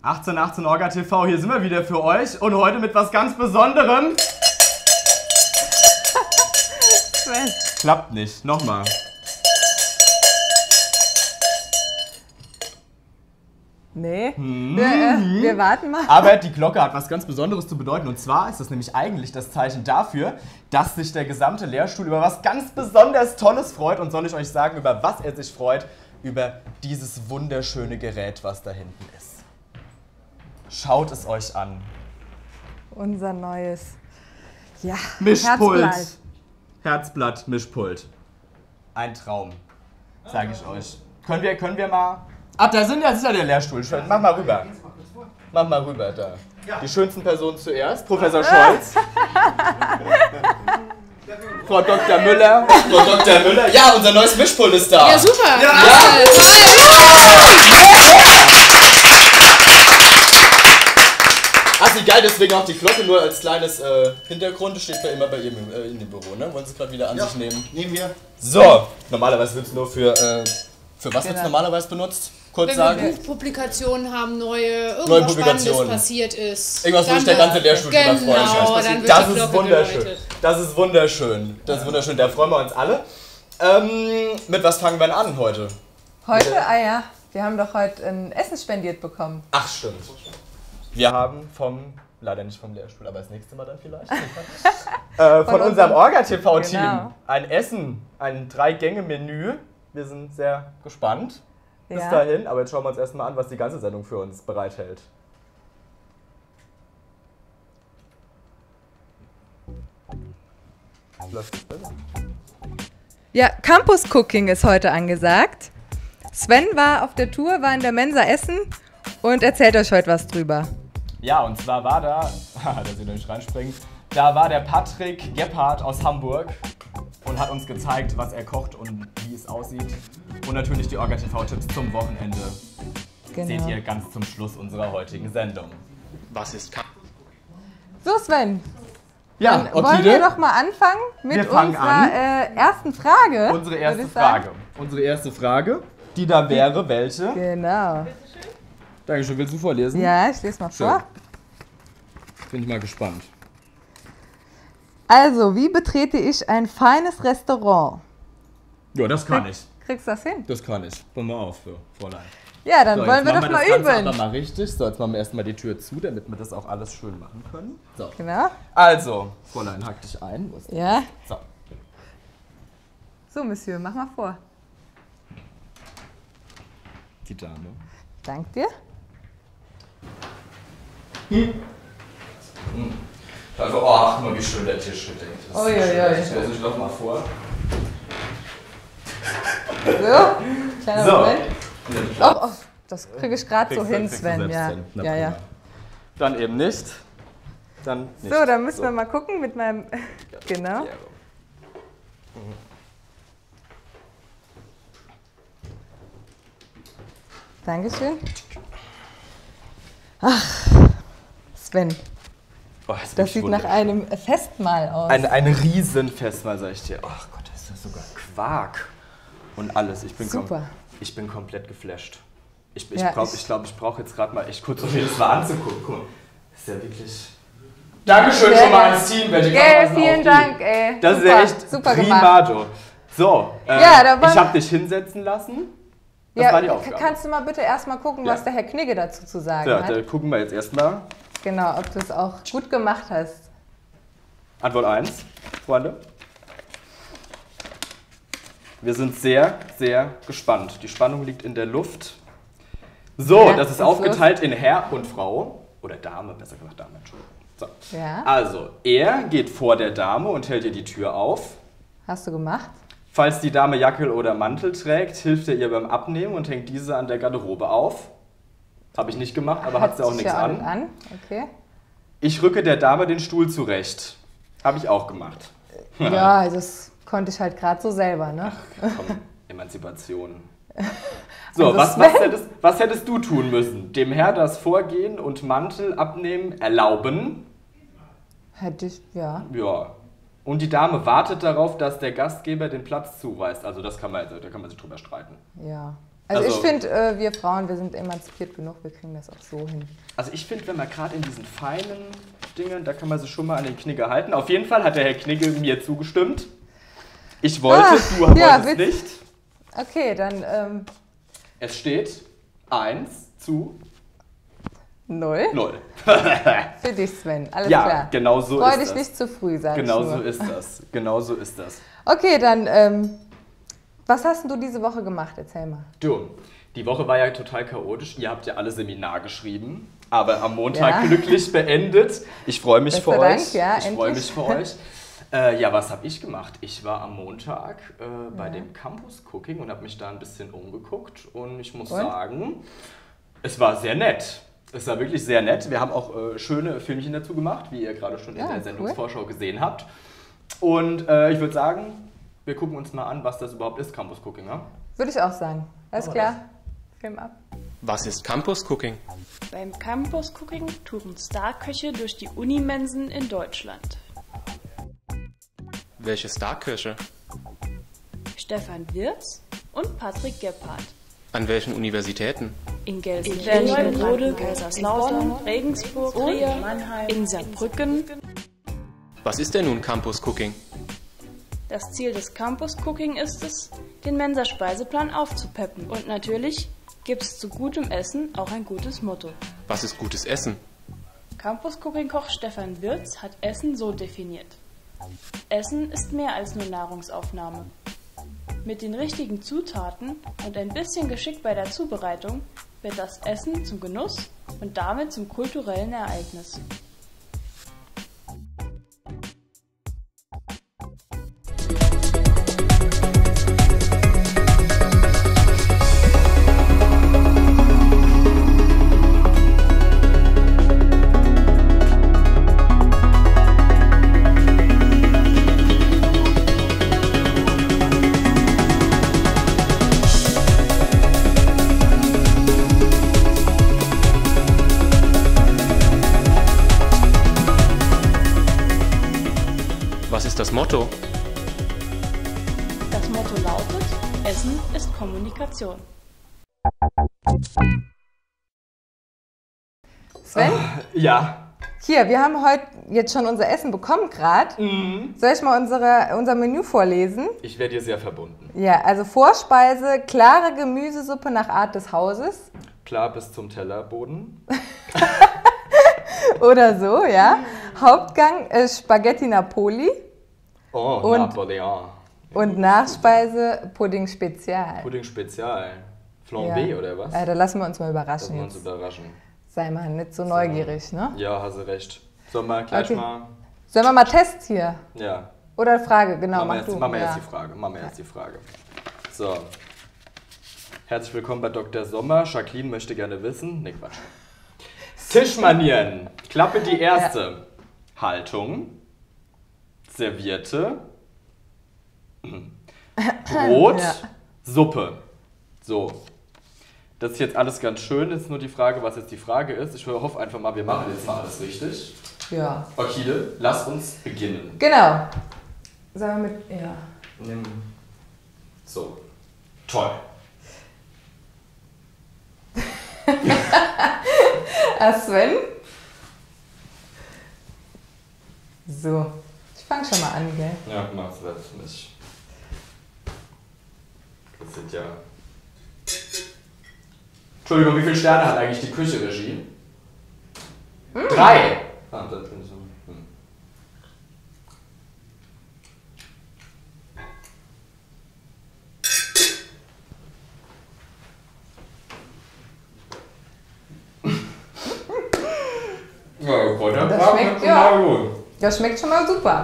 1818 Orga TV, hier sind wir wieder für euch und heute mit was ganz Besonderem. Klappt nicht, nochmal. Nee, wir warten mal. Aber die Glocke hat was ganz Besonderes zu bedeuten und zwar ist das nämlich eigentlich das Zeichen dafür, dass sich der gesamte Lehrstuhl über was ganz besonders Tolles freut und soll ich euch sagen, über was er sich freut? Über dieses wunderschöne Gerät, was da hinten ist. Schaut es euch an. Unser neues, ja, Mischpult. Herzblatt, Mischpult. Ein Traum, sage ich euch. Können wir mal... Ach, das ist ja der Lehrstuhl. Mach mal rüber. Mach mal rüber, da. Die schönsten Personen zuerst. Professor Scholz. Frau Dr. Müller. Frau Dr. Müller. Ja, unser neues Mischpult ist da. Ja, super. Ja. Ach, wie geil, deswegen auch die Glocke nur als kleines Hintergrund. Das steht ja immer bei ihm in dem Büro, ne? Wollen Sie es gerade wieder an sich nehmen? Nehmen wir. So, normalerweise wird es nur für was wird es normalerweise benutzt? Kurz sagen. Wenn wir Buchpublikationen haben, irgendwas neue Spannendes Publikationen passiert ist. Irgendwas, wo sich der ganze Lehrstuhl drüber freut. Dann wird Das die ist Glocke wunderschön. geläutet. Das ist wunderschön. Das ist wunderschön. Da freuen wir uns alle. Mit was fangen wir denn an heute? Heute? Ah ja, wir haben doch heute ein Essen spendiert bekommen. Ach, stimmt. Wir haben leider nicht vom Lehrstuhl, aber das nächste Mal dann vielleicht. von unserem Orga-TV-Team Genau. ein Essen, ein 3-Gänge-Menü. Wir sind sehr gespannt bis Ja. dahin, aber jetzt schauen wir uns erstmal an, was die ganze Sendung für uns bereithält. Läuft besser. Ja, Campus Cooking ist heute angesagt. Sven war auf der Tour, war in der Mensa essen und erzählt euch heute was drüber. Ja, und zwar war da ihr noch nicht reinspringen, da war der Patrick Gebhardt aus Hamburg und hat uns gezeigt, was er kocht und wie es aussieht. Und natürlich die Orga-TV-Tipps zum Wochenende seht ihr ganz zum Schluss unserer heutigen Sendung. Was ist So Sven, Ja, dann wollen wir doch mal anfangen mit Wir fangen unserer ersten Frage. Unsere erste würde ich sagen. Frage. Unsere erste Frage, die da wäre, welche? Genau. Dankeschön, willst du vorlesen? Ja, ich lese mal vor. Bin ich mal gespannt. Also, wie betrete ich ein feines Restaurant? Ja, das kann ich. Kriegst du das hin? Das kann ich. Pass mal auf, Fräulein. Ja, dann So, wollen wir jetzt doch machen mal das Ganze üben. aber mal richtig. So, jetzt machen wir erstmal die Tür zu, damit wir das auch alles schön machen können. So. Genau. Also, Fräulein, hack dich ein. Wo ist Ja. So. So, Monsieur, mach mal vor. Die Dame. Dank dir. Also, ach, guck mal, wie schön der Tisch gedeckt ist. Uiuiui. Ich stelle es doch mal vor. So, kleiner So. Moment. Oh, das kriege ich gerade so Kriegst du- hin, kriegst du Sven. selbst Ja. hin. Na, Ja, ja. prima. Dann eben nicht. Dann nicht. So, dann müssen wir mal gucken mit meinem. Genau. Ja. Dankeschön. Ach, Sven, Oh, jetzt bin das ich sieht nach wunderschön. einem Festmahl aus. Ein Riesenfestmahl, sag ich dir. Ach Gott, da ist ja sogar Quark und alles. Ich bin Super. Ich bin komplett geflasht. Ich Ja, glaube, ich brauche jetzt gerade mal echt kurz, um mir das mal anzugucken. Guck mal, das ist ja wirklich... Dankeschön schon mal ans Team. Welche Gell, Kameras sind vielen auf die? Dank, ey. Das super, ist ja echt super gemacht. primado. So, Ja, da wollen- ich habe dich hinsetzen lassen. Das Ja, war die Aufgabe. kannst du mal bitte erstmal gucken, Ja. was der Herr Knigge dazu zu sagen So, hat? da gucken wir jetzt erstmal. Genau, ob du es auch gut gemacht hast. Antwort 1, Freunde. Wir sind sehr, sehr gespannt. Die Spannung liegt in der Luft. So, Ja, das ist was aufgeteilt in Herr und Frau. Oder Dame, besser gesagt Dame, Entschuldigung. So. Ja, Also, er geht vor der Dame und hält ihr die Tür auf. hast du gemacht? Falls die Dame Jacke oder Mantel trägt, hilft er ihr beim Abnehmen und hängt diese an der Garderobe auf. Habe ich nicht gemacht, aber hat sie auch sich nichts ja an. nicht an. Okay. Ich rücke der Dame den Stuhl zurecht. Habe ich auch gemacht. Ja, das konnte ich halt gerade so selber, ne? Komm, Emanzipation. So, Also was hättest du tun müssen? Dem Herr das Vorgehen und Mantel abnehmen erlauben? Hätte ich, ja. Ja. Und die Dame wartet darauf, dass der Gastgeber den Platz zuweist. Also das kann man, da kann man sich drüber streiten. Ja. Also ich finde, wir Frauen, wir sind emanzipiert genug, wir kriegen das auch so hin. Also ich finde, wenn man gerade in diesen feinen Dingen, da kann man sich schon mal an den Knigge halten. Auf jeden Fall hat der Herr Knigge mir zugestimmt. Ich wollte, du wolltest nicht. Okay, dann... Es steht 1:0. Für dich, Sven. Alles klar. Ja, genau so ist das. das. Freu dich nicht zu früh, sag ich Genau nur. so ist das. Genau so ist das. Okay, dann, was hast denn du diese Woche gemacht? Erzähl mal. Du, die Woche war ja total chaotisch. Ihr habt ja alle Seminar geschrieben, aber am Montag glücklich beendet. Ich freue mich für euch. Ich freue mich für euch. Ja, was habe ich gemacht? Ich war am Montag bei dem Campus Cooking und habe mich da ein bisschen umgeguckt. Und ich muss sagen, es war sehr nett. Es war wirklich sehr nett. Wir haben auch schöne Filmchen dazu gemacht, wie ihr gerade schon in der Sendungsvorschau gesehen habt. Und ich würde sagen, wir gucken uns mal an, was das überhaupt ist, Campus Cooking. Ja? Würde ich auch sagen. Alles klar. Film ab. Was ist Campus Cooking? Beim Campus Cooking touren Starköche durch die Unimensen in Deutschland. Welche Starköche? Stefan Wirz und Patrick Gebhardt. An welchen Universitäten? In Gelsenkirchen, Kaiserslautern, Regensburg, Trier, in Saarbrücken. Was ist denn nun Campus Cooking? Das Ziel des Campus Cooking ist es, den Mensa-Speiseplan aufzupeppen. Und natürlich gibt es zu gutem Essen auch ein gutes Motto. Was ist gutes Essen? Campus Cooking Koch Stefan Wirz hat Essen so definiert. Essen ist mehr als nur Nahrungsaufnahme. Mit den richtigen Zutaten und ein bisschen Geschick bei der Zubereitung wird das Essen zum Genuss und damit zum kulturellen Ereignis. Was ist das Motto? Das Motto lautet: Essen ist Kommunikation. Sven? Ja. Hier, wir haben heute jetzt schon unser Essen bekommen gerade. Soll ich mal unser Menü vorlesen? Ich werde dir sehr verbunden. Ja, also Vorspeise, klare Gemüsesuppe nach Art des Hauses. Klar bis zum Tellerboden. Oder so, ja. Hauptgang Spaghetti Napoli. Oh, Und- Napoleon. Und Nachspeise Pudding Spezial. Pudding Spezial. Flambé oder was? Da lassen wir uns mal Lassen überraschen wir uns jetzt. überraschen. Sei mal nicht so neugierig, ne? Ja, hast du recht. Sollen wir gleich Okay. mal... Sollen wir mal Test hier? Ja. Oder Frage, genau, mach du. Machen wir Ja. jetzt die Frage. So. Herzlich willkommen bei Dr. Sommer. Jacqueline möchte gerne wissen. Ne, Quatsch. Tischmanieren. Klappe die erste. Haltung. Serviette. Brot. Ja. Suppe. So. Das ist jetzt alles ganz schön. Jetzt nur die Frage, was jetzt die Frage ist. Ich hoffe einfach mal, wir machen jetzt mal alles richtig. Ja. Orchide, lass uns beginnen. Genau. Sagen wir mit, ja. Nimm. So. Toll. Sven? So. Ich fange schon mal an, gell? Ja, mach's wird nicht. Das sind ja. Entschuldigung, wie viele Sterne hat eigentlich die Küche-Regie? 3! Ah, das bin ich so. Ja, gut, dann Das war schmeckt, das ja. mal gut. Das schmeckt schon mal super.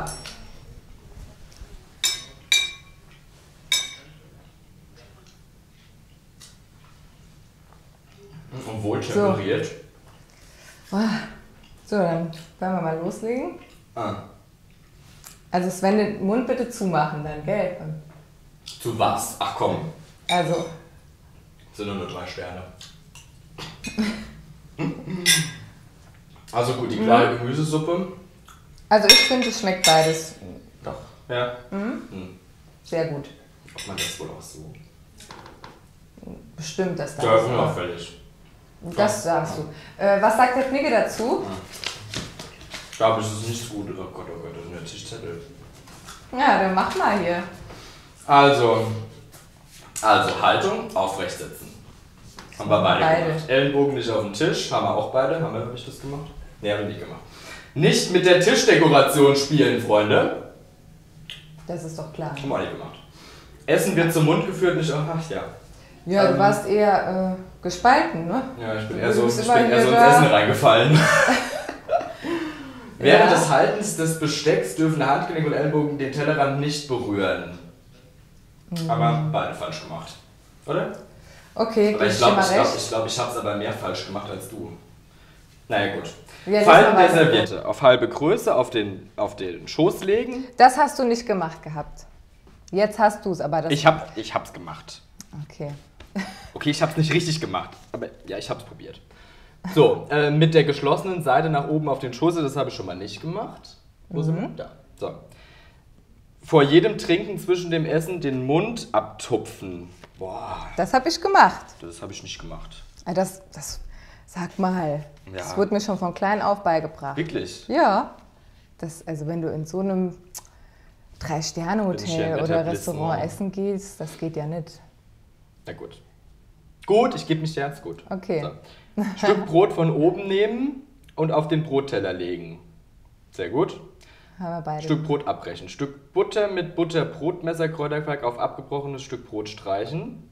Und wohl temperiert. So, dann wollen wir mal loslegen. Ah. Also Sven, den Mund bitte zumachen dann, gell? Zu was? Ach komm, Also, sind nur 3 Sterne. Also gut, die klare Gemüsesuppe. also ich finde, es schmeckt beides Doch. Ja. sehr gut. Ob man das wohl auch so. Bestimmt, dass das Ja, ist. unauffällig. Das sagst du. Was sagt der Knigge dazu? Ich glaube, es ist nicht gut. Oh Gott, das sind ja Tischzettel. Ja, dann mach mal hier. Also Haltung, aufrecht sitzen. Haben wir beide gemacht. Ellenbogen nicht auf dem Tisch, haben wir auch beide. Hab ich das gemacht? Ne, haben wir nicht gemacht. Nicht mit der Tischdekoration spielen, Freunde. Das ist doch klar. Haben wir nicht gemacht. Essen wird zum Mund geführt, nicht auch. Ach ja. Ja, du warst eher gespalten, ne? Ja, ich bin eher so ins Essen reingefallen. Während des Haltens des Bestecks dürfen Handgelenk und Ellenbogen den Tellerrand nicht berühren. Aber beide falsch gemacht. Oder? Okay, aber ich glaube, ich habe es aber mehr falsch gemacht als du. Naja, gut. Falten der Serviette auf halbe Größe auf den Schoß legen. Das hast du nicht gemacht gehabt. Jetzt hast du es, aber das... Ich hab's gemacht. Okay. Okay, ich hab's nicht richtig gemacht, aber ja, ich hab's probiert. So, mit der geschlossenen Seite nach oben auf den Schoß, das habe ich schon mal nicht gemacht. Wo sind wir? Da. So. Vor jedem Trinken zwischen dem Essen den Mund abtupfen. Boah. Das habe ich gemacht. Das habe ich nicht gemacht. Das sag mal. Ja. Das wurde mir schon von klein auf beigebracht. Wirklich? Ja. Also wenn du in so einem 3-Sterne-Hotel oder Restaurant essen gehst, das geht ja nicht. Na gut. Gut, ich gebe mich dir jetzt gut. Okay. So. Stück Brot von oben nehmen und auf den Brotteller legen. Sehr gut. Haben wir beide. Stück Brot abbrechen. Stück Butter mit Butterbrotmesser, Kräuterquark auf abgebrochenes Stück Brot streichen.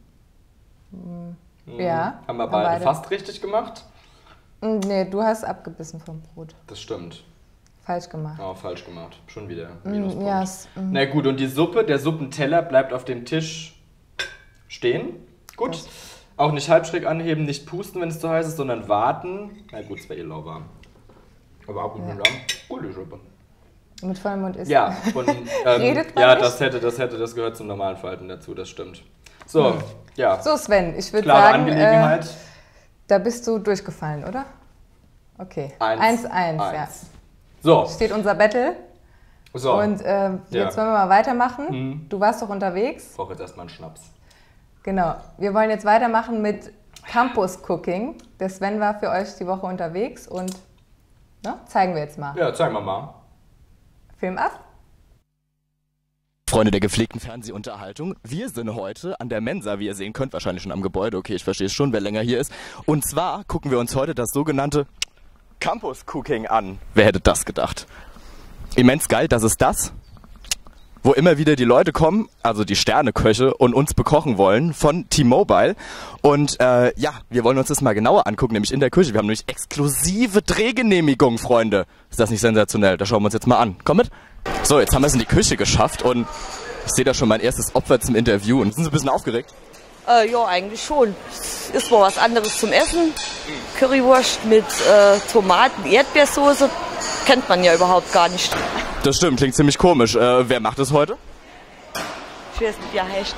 Ja. Haben wir beide fast richtig gemacht? Nee, du hast abgebissen vom Brot. Das stimmt. Falsch gemacht. Oh, falsch gemacht. Schon wieder. Minuspunkt. Ja, Na gut, und die Suppe, der Suppenteller bleibt auf dem Tisch stehen. Gut. Auch nicht halbschräg anheben, nicht pusten, wenn es zu heiß ist, sondern warten. Na gut, es wäre eh lauwarm. Aber ab und zu gute Suppe. Mit vollem Mund ist. Ja, und Redet man ja, nicht? das gehört zum normalen Falten dazu, das stimmt. So, ja. So, Sven, ich würde Klare sagen, Angelegenheit. Da bist du durchgefallen, oder? Okay. 1-1, ja. So. Steht unser Battle. So. Und jetzt wollen wir mal weitermachen. Du warst doch unterwegs. Ich brauche jetzt erstmal einen Schnaps. Genau. Wir wollen jetzt weitermachen mit Campus Cooking. Der Sven war für euch die Woche unterwegs und zeigen wir jetzt mal. Ja, zeigen wir mal. Film ab. Freunde der gepflegten Fernsehunterhaltung, wir sind heute an der Mensa, wie ihr sehen könnt, wahrscheinlich schon am Gebäude, okay, ich verstehe es schon, wer länger hier ist. Und zwar gucken wir uns heute das sogenannte Campus Cooking an. Wer hätte das gedacht? Immens geil, das ist das, wo immer wieder die Leute kommen, also die Sterneköche, und uns bekochen wollen von T-Mobile. Und ja, wir wollen uns das mal genauer angucken, nämlich in der Küche. Wir haben nämlich exklusive Drehgenehmigung, Freunde. Ist das nicht sensationell? Das schauen wir uns jetzt mal an. Komm mit. So, jetzt haben wir es in die Küche geschafft und ich sehe da schon mein erstes Opfer zum Interview. Und sind Sie ein bisschen aufgeregt? Ja, eigentlich schon. Ist mal was anderes zum Essen. Currywurst mit Tomaten, Erdbeersoße. Kennt man ja überhaupt gar nicht. Das stimmt, klingt ziemlich komisch. Wer macht es heute? Ich weiß nicht, ja, echt.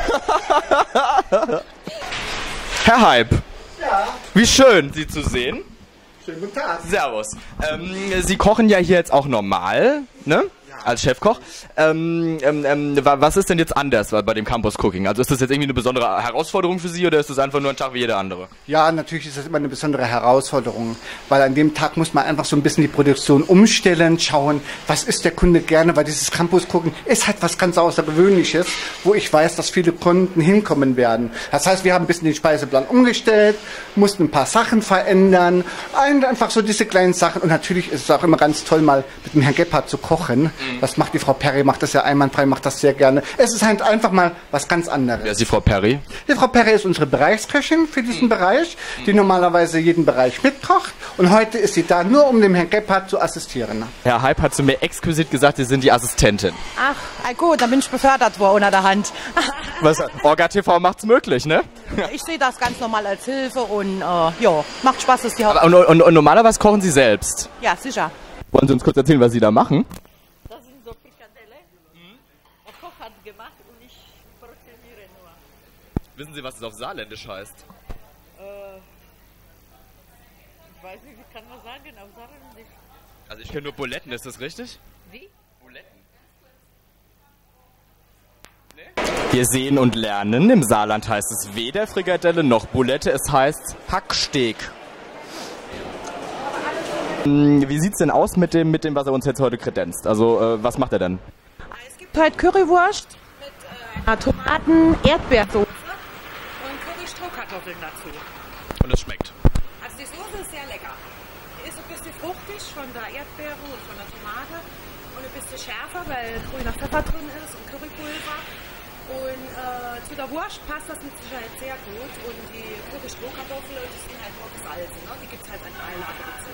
Herr Hype. Ja. Wie schön, Sie zu sehen. Schönen guten Tag. Servus. Sie kochen ja hier jetzt auch normal, ne? Als Chefkoch. Was ist denn jetzt anders bei dem Campus Cooking? Also ist das jetzt irgendwie eine besondere Herausforderung für Sie oder ist das einfach nur ein Tag wie jeder andere? Ja, natürlich ist das immer eine besondere Herausforderung, weil an dem Tag muss man einfach so ein bisschen die Produktion umstellen, schauen, was ist der Kunde gerne, weil dieses Campus Cooking ist halt was ganz Außergewöhnliches, wo ich weiß, dass viele Kunden hinkommen werden. Das heißt, wir haben ein bisschen den Speiseplan umgestellt, mussten ein paar Sachen verändern, einfach so diese kleinen Sachen und natürlich ist es auch immer ganz toll, mal mit dem Herrn Gebhardt zu kochen. Das macht die Frau Perry, macht das ja einwandfrei, macht das sehr gerne. Es ist halt einfach mal was ganz anderes. Wer ist die Frau Perry? Die Frau Perry ist unsere Bereichsköchin für diesen Bereich, die normalerweise jeden Bereich mitkocht. Und heute ist sie da, nur um dem Herrn Gebhardt zu assistieren. Herr Hype hat zu mir exquisit gesagt, Sie sind die Assistentin. Ach, gut, dann bin ich befördert worden unter der Hand. Was, Orga TV macht's möglich, ne? Ich sehe das ganz normal als Hilfe und ja, macht Spaß, ist die Haupt... Und normalerweise kochen Sie selbst? Ja, sicher. Wollen Sie uns kurz erzählen, was Sie da machen? Das sind so Frikadelle. Der Koch hat gemacht und ich portioniere nur. Wissen Sie, was es auf Saarländisch heißt? Ich weiß nicht, wie kann man sagen, auf Saarländisch. Also ich kenne nur Buletten, ist das richtig? Wie? Buletten. Wir sehen und lernen. Im Saarland heißt es weder Frikadelle noch Bulette, es heißt Hacksteak. Wie sieht's denn aus mit dem, was er uns jetzt heute kredenzt? Also, was macht er denn? Es gibt halt Currywurst mit Tomaten, Erdbeersoße und Curry-Strohkartoffeln dazu. Und es schmeckt. Also die Soße ist sehr lecker. Die ist ein bisschen fruchtig von der Erdbeere und von der Tomate und ein bisschen schärfer, weil grüner Pfeffer drin ist und Currypulver. Und zu der Wurst passt das mit Sicherheit sehr gut. Und die Curry-Strohkartoffeln, die sind halt nur gesalzen, ne? Die gibt es halt als Beilage dazu.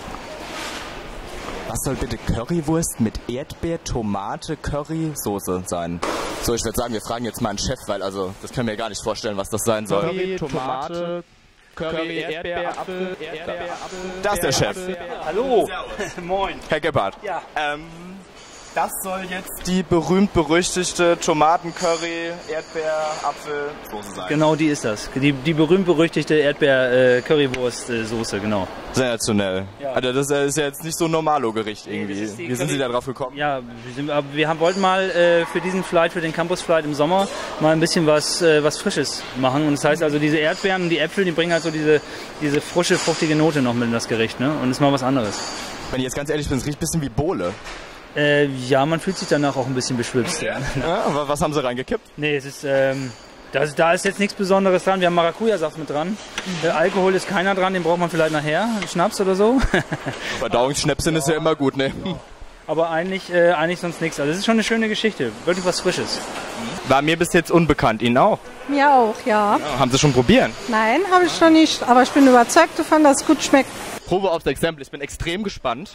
Was soll bitte Currywurst mit Erdbeer, Tomate, Currysoße sein? So, ich würde sagen, wir fragen jetzt mal einen Chef, weil also das können wir gar nicht vorstellen, was das sein soll. Curry, Tomate, Curry, Erdbeer, Apfel. Das ist der Chef. Hallo. Moin. Herr Gebhardt. Ja. Das soll jetzt die berühmt-berüchtigte Tomaten-Curry, Erdbeer-Apfel-Soße sein. Genau, die ist das. Die berühmt-berüchtigte Erdbeer-Currywurst-Soße, genau. Sensationell. Ja. Also das ist ja jetzt nicht so ein Normalo-Gericht irgendwie. Wie sind Sie da drauf gekommen? Ja, wir wollten mal für diesen Flight, für den Campus Flight im Sommer, mal ein bisschen was Frisches machen. Und das heißt also, diese Erdbeeren und die Äpfel, die bringen halt so diese frische, fruchtige Note noch mit in das Gericht, ne? Und ist mal was anderes. Wenn ich jetzt ganz ehrlich bin, es riecht ein bisschen wie Bohle. Ja, man fühlt sich danach auch ein bisschen beschwipst. Ja. Ja, aber was haben Sie reingekippt? Nee, es ist, da ist jetzt nichts Besonderes dran. Wir haben Maracuja-Saft mit dran. Alkohol ist keiner dran, den braucht man vielleicht nachher. Schnaps oder so. Verdauungsschnäpschen ist ja immer gut, ne? Aber eigentlich sonst nichts. Also es ist schon eine schöne Geschichte. Wirklich was Frisches. War mir bis jetzt unbekannt. Ihnen auch? Mir auch, ja. Haben Sie schon probieren? Nein, habe ich noch nicht. Aber ich bin überzeugt davon, dass es gut schmeckt. Probe aufs Exempel. Ich bin extrem gespannt.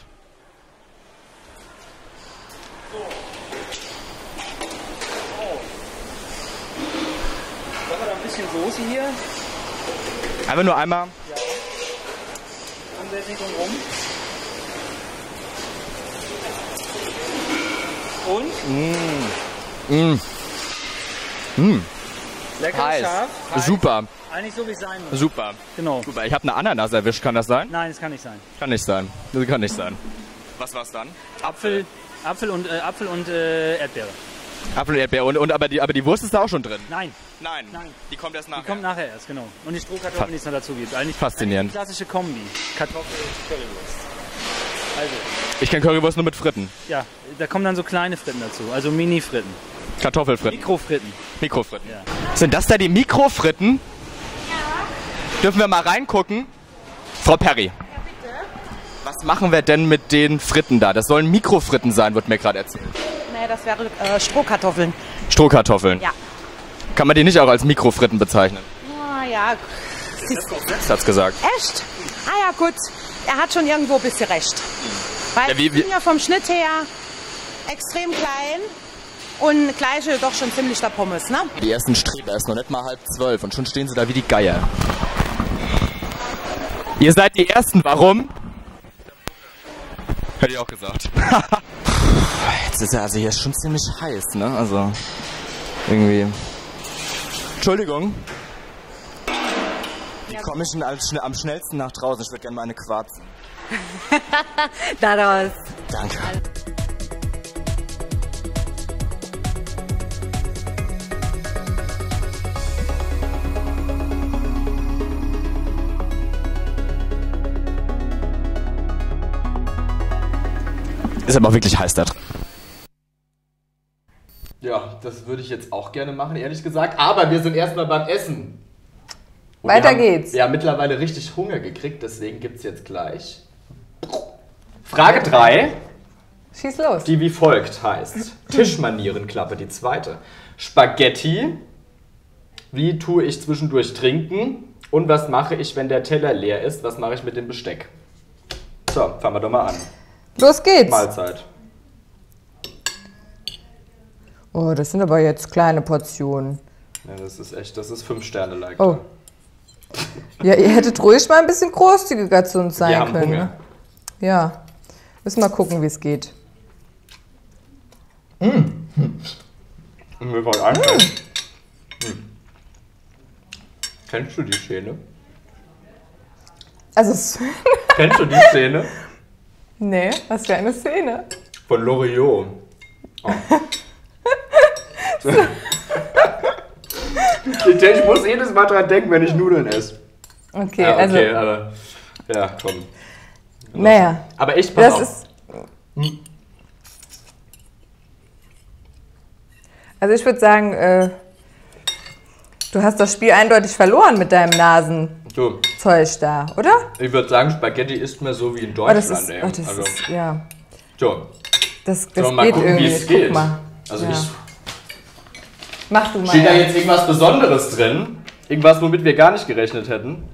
Soße hier. Einfach nur einmal. Ja. Ansetzung rum. Und? Lecker, heiß. Scharf. Heiß. Super. Eigentlich so wie es sein muss. Super. Genau. Super. Ich habe eine Ananas erwischt. Kann das sein? Nein, das kann nicht sein. Kann nicht sein. Das kann nicht sein. Was war's dann? Apfel und Erdbeere. Apfel und Erdbeere. Aber die Wurst ist da auch schon drin? Nein. Nein. Die kommt erst nachher. Die kommt nachher erst, genau. Und die Strohkartoffeln, die es noch dazu gibt. Eigentlich faszinierend. Eine klassische Kombi. Kartoffel, Currywurst. Also. Ich kenne Currywurst nur mit Fritten. Ja, da kommen dann so kleine Fritten dazu. Also Mini-Fritten. Kartoffelfritten. Mikrofritten. Mikrofritten. Ja. Sind das da die Mikrofritten? Ja. Dürfen wir mal reingucken? Frau Perry. Ja, bitte. Was machen wir denn mit den Fritten da? Das sollen Mikrofritten sein, wird mir gerade erzählt. Nee, das wäre Strohkartoffeln. Strohkartoffeln? Ja. Kann man die nicht auch als Mikrofritten bezeichnen? Ah ja. Selbst hat's gesagt. Echt? Ah ja, gut. Er hat schon irgendwo ein bisschen recht. Weil die sind ja vom Schnitt her extrem klein und gleiche doch schon ziemlich der Pommes, ne? Die ersten Streber ist noch nicht mal 11:30 und schon stehen sie da wie die Geier. Ihr seid die Ersten, warum? Hätte ich auch gesagt. Jetzt ist ja also hier schon ziemlich heiß, ne? Also irgendwie. Entschuldigung. Wie komme ich denn am schnellsten nach draußen? Ich würde gerne mal eine quarzen. Daraus. Danke. Ist aber auch wirklich heiß da drin. Ja, das würde ich jetzt auch gerne machen, ehrlich gesagt. Aber wir sind erstmal beim Essen. Und Weiter geht's. Wir haben mittlerweile richtig Hunger gekriegt, deswegen gibt es jetzt gleich Frage 3. Schieß los. Die wie folgt heißt. Tischmanierenklappe, die zweite. Spaghetti. Wie tue ich zwischendurch trinken? Und was mache ich, wenn der Teller leer ist? Was mache ich mit dem Besteck? So, fangen wir doch mal an. Los geht's. Mahlzeit. Oh, das sind aber jetzt kleine Portionen. Ja, das ist echt, das ist 5-Sterne-like. Oh. Ja, ihr hättet ruhig mal ein bisschen großzügiger zu uns sein Wir haben können. Hunger. Ne? Ja. Müssen mal gucken, wie es geht. Mir fällt ein. Kennst du die Szene? Also, Kennst du die Szene? nee, was für eine Szene. Von Loriot. Oh. Ich muss jedes Mal dran denken, wenn ich Nudeln esse. Okay, ja, also... Okay, aber... Ja, komm. Naja. Aber ich pass auf. Also ich würde sagen, du hast das Spiel eindeutig verloren mit deinem Nasenzeug da, oder? Ich würde sagen, Spaghetti isst mir so wie in Deutschland. Ja. So. Das mal geht gucken, irgendwie. wie es geht. Guck mal. Also ja. Mach du mal. Steht da jetzt irgendwas Besonderes drin? Irgendwas, womit wir gar nicht gerechnet hätten?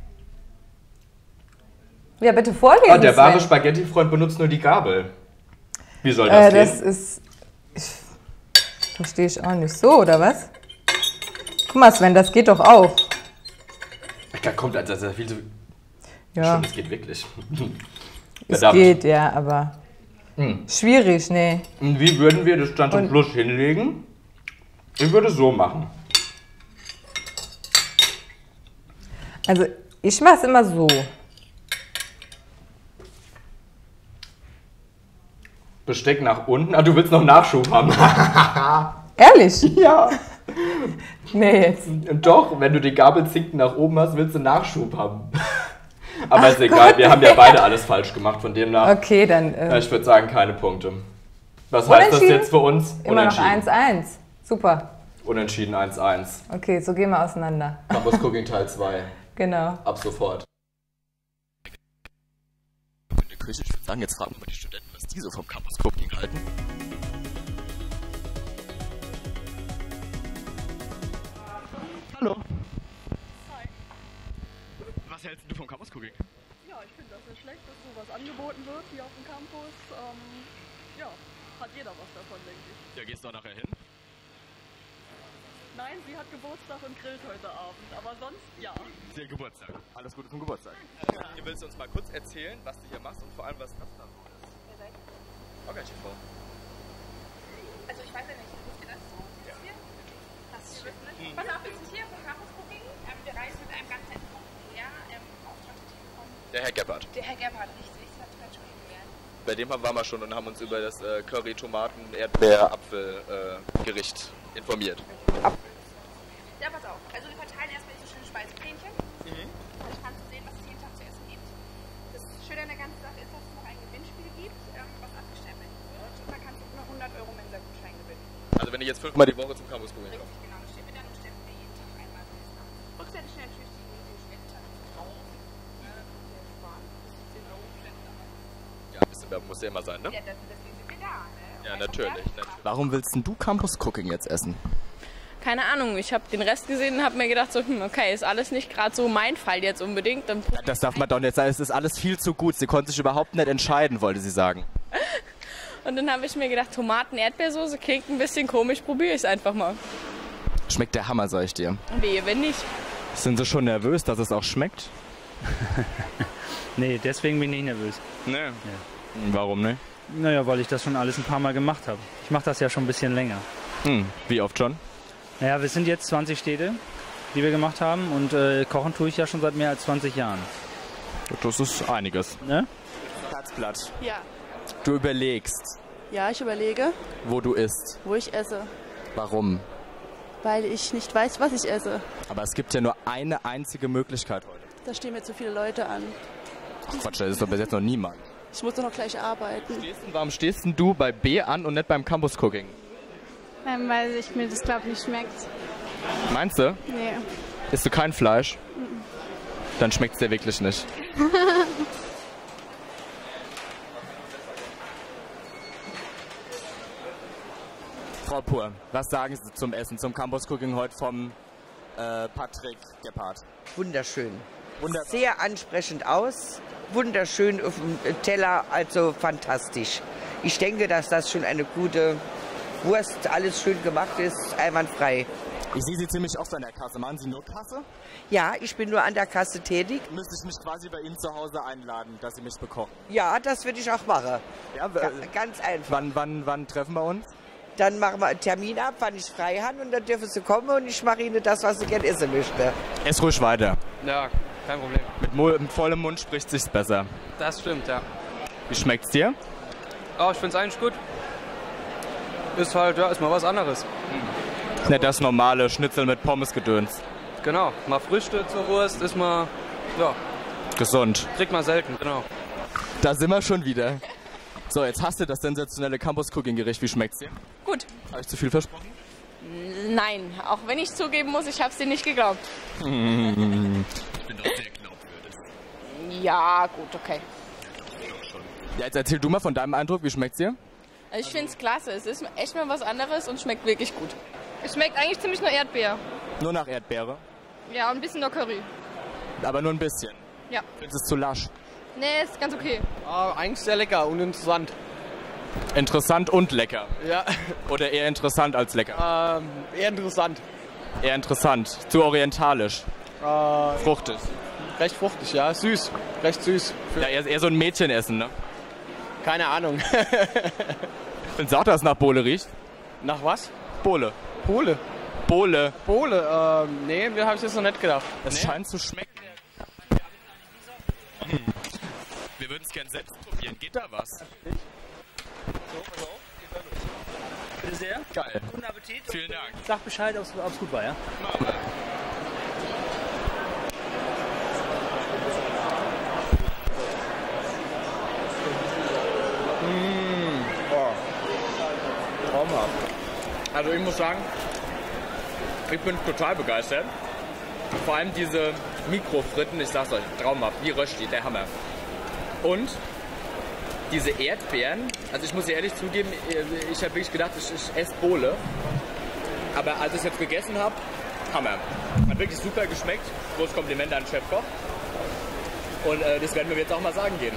Ja, bitte vorlesen. Der wahre Spaghetti-Freund benutzt nur die Gabel. Wie soll das gehen? Das ist... Verstehe ich auch nicht. So, oder was? Guck mal, Sven, das geht doch auch. Da kommt also viel zu... Ja. Stimmt, es geht wirklich. Es geht, ja, aber... Schwierig, nee. Und wie würden wir das dann zum Schluss hinlegen? Ich würde es so machen. Also, ich mache es immer so. Besteck nach unten. Ah, du willst noch Nachschub haben. Ehrlich? Ja. Nee, jetzt. Doch, wenn du die Gabelzinken nach oben hast, willst du Nachschub haben. Aber ist egal, wir haben ja beide alles falsch gemacht, von demnach. Okay, dann... ich würde sagen, keine Punkte. Was heißt das jetzt für uns? Immer noch 1-1. Super. Unentschieden 1-1. Okay, so gehen wir auseinander. Campus Cooking Teil 2. Genau. Ab sofort. In der Küche, ich würde sagen, jetzt fragen wir mal die Studenten, was die so vom Campus Cooking halten. Hallo. Hi. Was hältst du vom Campus Cooking? Ja, ich finde das nicht schlecht, dass sowas angeboten wird hier auf dem Campus. Ja, hat jeder was davon, denke ich. Ja, gehst du auch nachher hin? Nein, sie hat Geburtstag und grillt heute Abend, aber sonst ja. Sie hat Geburtstag. Alles Gute zum Geburtstag. Ihr willst uns mal kurz erzählen, was du hier machst und vor allem, was das da so ist? Wer seid ihr? Okay, TV. Also ich weiß ja nicht, wisst ihr das? Ja. Was ihr wisst nicht? Pass auf, wir sind hier vom Campus Cooking. Wir reisen mit einem ganz netten Herr, Auftragsteam von... Der Herr Gebhardt. Der Herr Gebhardt, richtig. Das hat gerade schon gelernt. Bei dem waren wir schon und haben uns über das Curry, Tomaten, Erdbeer, Apfel Gericht informiert. Ja, pass auf. Also wir verteilen erstmal diese schönen Speiseplähnchen. Ich kann sehen, was es jeden Tag zu essen gibt. Das Schöne an der ganzen Sache ist, dass es noch ein Gewinnspiel gibt, was abgestempelt wird. Und da kannst du noch 100 € Mensa-Gutschein gewinnen. Also wenn ich jetzt 5-mal die Woche zum Campus Cooking komme. Richtig, genau. Das steht mir dann und stempeln wir jeden Tag einmal. Rückseite schnell natürlich die Spenden drauf. Der Sparen. 10 € Spenden dabei. Ja, ein bisschen Werbung muss ja immer sein, ne? Ja, deswegen sind wir da, ne? Ja, natürlich. Warum willst denn du Campus Cooking jetzt essen? Keine Ahnung, ich habe den Rest gesehen und habe mir gedacht, so, okay, ist alles nicht gerade so mein Fall jetzt unbedingt. Dann Das darf man doch nicht sagen, es ist alles viel zu gut. Sie konnte sich überhaupt nicht entscheiden, wollte sie sagen. Und dann habe ich mir gedacht, Tomaten-Erdbeersoße klingt ein bisschen komisch, probiere ich es einfach mal. Schmeckt der Hammer, sag ich dir. Wehe, wenn nicht. Sind Sie schon nervös, dass es auch schmeckt? Nee, deswegen bin ich nicht nervös. Nee. Ja. Warum nicht? Naja, weil ich das schon alles ein paar Mal gemacht habe. Ich mache das ja schon ein bisschen länger. Wie oft schon? Naja, wir sind jetzt 20 Städte, die wir gemacht haben und kochen tue ich ja schon seit mehr als 20 Jahren. Das ist einiges. Ne? Herzblatt. Ja. Du überlegst, Ja, ich überlege, wo du isst. wo ich esse, Warum? weil ich nicht weiß, was ich esse. Aber es gibt ja nur eine einzige Möglichkeit heute. Da stehen mir zu viele Leute an. Ach Quatsch, da ist doch bis jetzt noch niemand. Ich muss doch noch gleich arbeiten. Warum stehst denn du bei B an und nicht beim Campus Cooking? Weil ich mir das, glaube ich, nicht schmeckt. Meinst du? Nee. Isst du kein Fleisch? Dann schmeckt es dir wirklich nicht. Frau Pur, was sagen Sie zum Essen, zum Campus Cooking heute vom Patrick Gebhardt? Wunderschön. Sehr ansprechend aus. Wunderschön auf dem Teller, also fantastisch. Ich denke, dass das schon eine gute Wurst, alles schön gemacht ist, einwandfrei. Ich sehe Sie ziemlich oft an der Kasse. Machen Sie nur Kasse? Ja, ich bin nur an der Kasse tätig. Müsste ich mich quasi bei Ihnen zu Hause einladen, dass Sie mich bekochen? Ja, das würde ich auch machen. Ja, ganz einfach. Wann treffen wir uns? Dann machen wir einen Termin ab, wann ich frei habe und dann dürfen Sie kommen und ich mache Ihnen das, was Sie gerne essen möchten. Ess ruhig weiter. Ja, kein Problem. Mit vollem Mund spricht sich's besser. Das stimmt, ja. Wie schmeckt's dir? Oh, ich find's eigentlich gut. Ist halt, ja, ist mal was anderes. Nicht das normale Schnitzel mit Pommesgedöns. Genau, mal Frühstück zur Wurst ist mal, ja, Gesund. kriegt man selten, genau. Da sind wir schon wieder. So, jetzt hast du das sensationelle Campus-Cooking-Gericht. Wie schmeckt's dir? Gut. Habe ich zu viel versprochen? Nein, auch wenn ich zugeben muss, ich habe es dir nicht geglaubt. Ich bin doch sehr glaubwürdig. Ja, gut, okay. Ja, jetzt erzähl du mal von deinem Eindruck. Wie schmeckt's dir? Also ich finde es klasse. Es ist echt mal was anderes und schmeckt wirklich gut. Es schmeckt eigentlich ziemlich nach Erdbeer. Nur nach Erdbeere? Ja, und ein bisschen nach Curry. Aber nur ein bisschen? Ja. Findest du es zu lasch? Nee, ist ganz okay. Eigentlich sehr lecker und interessant. Interessant und lecker? Ja. Oder eher interessant als lecker? Eher interessant. Eher interessant. Zu orientalisch? Fruchtig? Recht fruchtig, ja. Süß. Recht süß. Ja, eher so ein Mädchenessen, ne? Keine Ahnung. Findest du auch, dass es nach Bohle riecht? Nach was? Bohle. Bohle? Bohle. Bohle? Nee, mir habe ich jetzt noch nicht gedacht. Es scheint zu schmecken. Wir würden es gern selbst probieren. Geht da was? Bitte sehr. Geil. Guten Appetit. Vielen Dank. Sag Bescheid, ob es gut war, ja? Traumhaft. Also ich muss sagen, ich bin total begeistert. Vor allem diese Mikrofritten, ich sag's euch, traumhaft, wie Rösti, der Hammer. Und diese Erdbeeren, also ich muss dir ehrlich zugeben, ich habe wirklich gedacht, ich esse Bohle. Aber als ich es jetzt gegessen habe, Hammer. Hat wirklich super geschmeckt. Großes Kompliment an Chefkoch. Und das werden wir jetzt auch mal sagen gehen.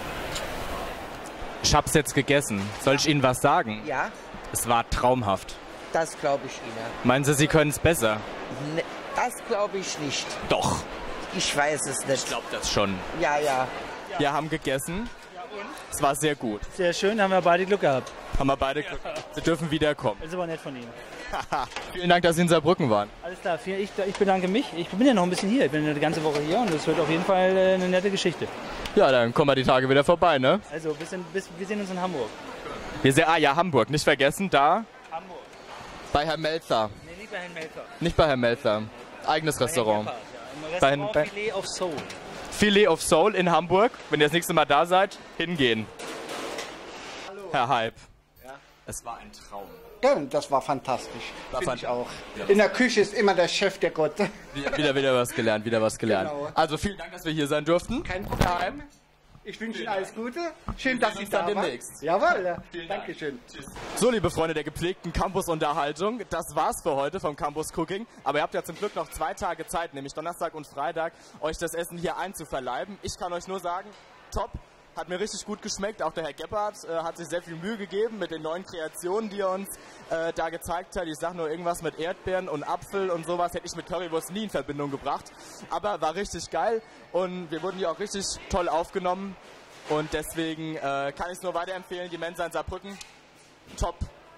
Ich hab's jetzt gegessen. Soll ich Ihnen was sagen? Ja. Es war traumhaft. Das glaube ich Ihnen. Meinen Sie, Sie können es besser? Ne, das glaube ich nicht. Doch. Ich weiß es nicht. Ich glaube das schon. Ja, ja. Wir haben gegessen. Es war sehr gut. Sehr schön, haben wir beide Glück gehabt. Haben wir beide Glück gehabt. Sie dürfen wiederkommen. Das ist aber nett von Ihnen. Vielen Dank, dass Sie in Saarbrücken waren. Alles klar, ich bedanke mich. Ich bin ja noch ein bisschen hier. Ich bin eine ganze Woche hier und das wird auf jeden Fall eine nette Geschichte. Ja, dann kommen wir die Tage wieder vorbei, ne? Also, wir sehen uns in Hamburg. Ja, Hamburg. Nicht vergessen, da. Hamburg. Bei Herrn Melzer. Nee, nicht bei Herrn Melzer. Nicht bei Herrn Melzer. Eigenes Restaurant. Bei Herrn Restaurant Filet of Soul. Filet of Soul in Hamburg. Wenn ihr das nächste Mal da seid, hingehen. Hallo. Herr Hype. Ja? Es war ein Traum. Ja, das war fantastisch. Finde ich auch. Ja. In der Küche ist immer der Chef der Gott. Wieder was gelernt, wieder was gelernt. Genau. Also vielen Dank, dass wir hier sein durften. Kein Problem. Ich wünsche Ihnen alles Gute. Schön, dass Sie da waren. Demnächst. Jawohl. Dankeschön. So, liebe Freunde der gepflegten Campus-Unterhaltung, das war's für heute vom Campus Cooking. Aber ihr habt ja zum Glück noch 2 Tage Zeit, nämlich Donnerstag und Freitag, euch das Essen hier einzuverleiben. Ich kann euch nur sagen, top. Hat mir richtig gut geschmeckt. Auch der Herr Gebhardt hat sich sehr viel Mühe gegeben mit den neuen Kreationen, die er uns da gezeigt hat. Ich sag nur irgendwas mit Erdbeeren und Apfel und sowas. Hätte ich mit Currywurst nie in Verbindung gebracht. Aber war richtig geil und wir wurden hier auch richtig toll aufgenommen. Und deswegen kann ich es nur weiterempfehlen. Die Mensa in Saarbrücken, top.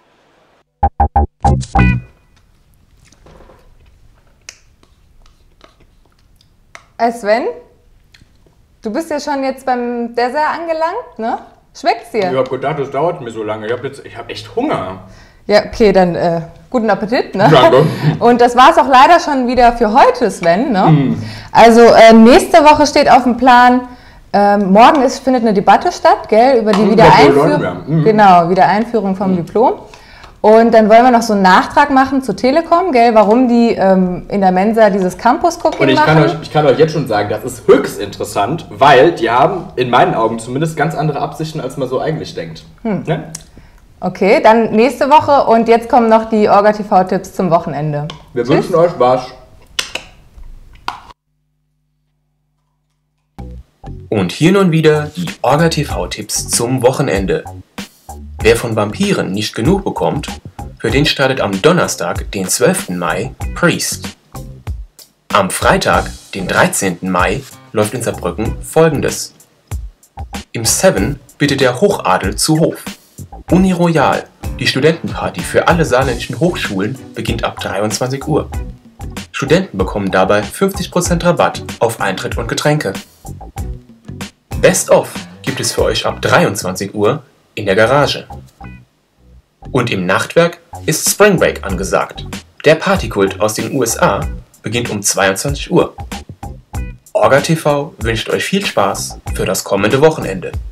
Sven? Du bist ja schon jetzt beim Dessert angelangt, ne? Schmeckt's dir? Ich hab gedacht, das dauert mir so lange. Ich hab echt Hunger. Ja, okay, dann guten Appetit, ne? Danke. Und das war's auch leider schon wieder für heute, Sven, ne? Also nächste Woche steht auf dem Plan, morgen findet eine Debatte statt, gell? Über die Wiedereinführung. Genau, Wiedereinführung vom Diplom. Und dann wollen wir noch so einen Nachtrag machen zur Telekom, gell, warum die in der Mensa dieses Campus-Cooking machen. Und ich kann euch jetzt schon sagen, das ist höchst interessant, weil die haben in meinen Augen zumindest ganz andere Absichten, als man so eigentlich denkt. Ne? Okay, dann nächste Woche und jetzt kommen noch die Orga-TV-Tipps zum Wochenende. Wir wünschen euch was. Und hier nun wieder die Orga-TV-Tipps zum Wochenende. Wer von Vampiren nicht genug bekommt, für den startet am Donnerstag, den 12. Mai, Priest. Am Freitag, den 13. Mai, läuft in Saarbrücken Folgendes. Im Seven bittet der Hochadel zu Hof. Uni Royal, die Studentenparty für alle saarländischen Hochschulen, beginnt ab 23 Uhr. Studenten bekommen dabei 50% Rabatt auf Eintritt und Getränke. Best of gibt es für euch ab 23 Uhr in der Garage. Und im Nachtwerk ist Spring Break angesagt. Der Partykult aus den USA beginnt um 22 Uhr. Orga TV wünscht euch viel Spaß für das kommende Wochenende.